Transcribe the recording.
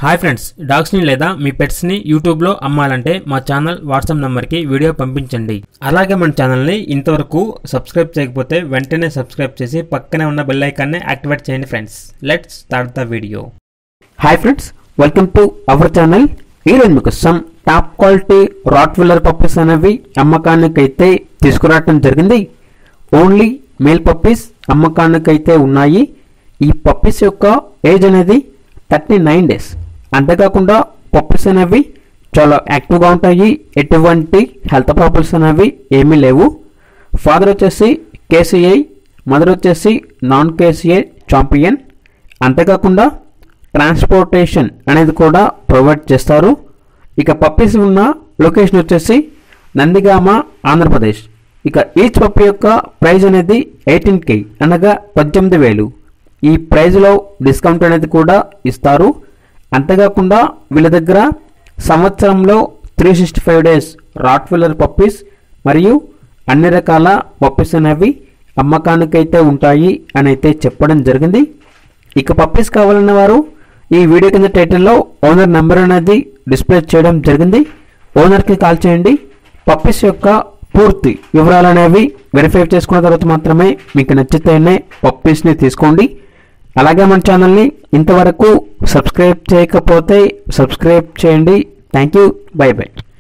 Hi friends, డాగ్స్ని లేదా మీ పెట్స్ని యూట్యూబ్లో అమ్మాలంటే మా ఛానల్ వాట్సాప్ నెంబర్కి వీడియో పంపించండి. అలాగే మన ఛానల్ని ఇంతవరకు సబ్స్క్రైబ్ చేయకపోతే వెంటనే సబ్స్క్రైబ్ చేసి పక్కనే ఉన్న బెల్ ఐకాన్ని యాక్టివేట్ చేయండి friends. Let's start the video. Hi friends, welcome to our channel. ఈరోజు మీకు some top quality rottweiler puppies అనేవి అమ్మకానికి అయితే తీసుకురావడం జరిగింది. ఓన్లీ మేల్ పప్పీస్ అమ్మకానికి అయితే ఉన్నాయి. ఈ పప్పీస్ యొక్క ఏజ్ అనేది 39 డేస్. అంతేకాకుండా పప్పీస్ అనేవి చాలా యాక్టివ్గా ఉంటాయి. ఎటువంటి హెల్త్ ప్రాబ్లమ్స్ అనేవి ఏమీ లేవు. ఫాదర్ వచ్చేసి కేసీఐ, మదర్ వచ్చేసి నాన్ కేసీఐ ఛాంపియన్. అంతేకాకుండా ట్రాన్స్పోర్టేషన్ అనేది కూడా ప్రొవైడ్ చేస్తారు. ఇక పప్పీస్ ఉన్న లొకేషన్ వచ్చేసి నందిగామ, ఆంధ్రప్రదేశ్. ఇక ఈచ్ పప్పీ యొక్క ప్రైస్ అనేది 18K అనగా 18,000. ఈ ప్రైజ్లో డిస్కౌంట్ అనేది కూడా ఇస్తారు. అంతేకాకుండా వీళ్ళ దగ్గర సంవత్సరంలో 365 డేస్ రాట్వీలర్ పప్పీస్ మరియు అన్ని రకాల పప్పీస్ అనేవి అమ్మకానికైతే ఉంటాయి అని అయితే చెప్పడం జరిగింది. ఇక పప్పీస్ కావాలన్న వారు ఈ వీడియో కింద టైటిల్లో ఓనర్ నెంబర్ అనేది డిస్ప్లే చేయడం జరిగింది. ఓనర్కి కాల్ చేయండి. పప్పీస్ యొక్క పూర్తి వివరాలు అనేవి వెరిఫై చేసుకున్న తర్వాత మాత్రమే మీకు నచ్చితేనే పప్పీస్ని తీసుకోండి. అలాగే మన ఛానల్ని ఇంతవరకు సబ్స్క్రైబ్ చేయకపోతే సబ్స్క్రైబ్ చేయండి. Thank you. Bye by.